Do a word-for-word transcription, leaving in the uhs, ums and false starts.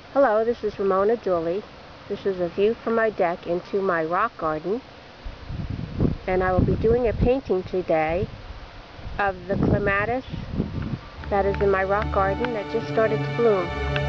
Hello, this is Ramona Dooley. This is a view from my deck into my rock garden, and I will be doing a painting today of the clematis that is in my rock garden that just started to bloom.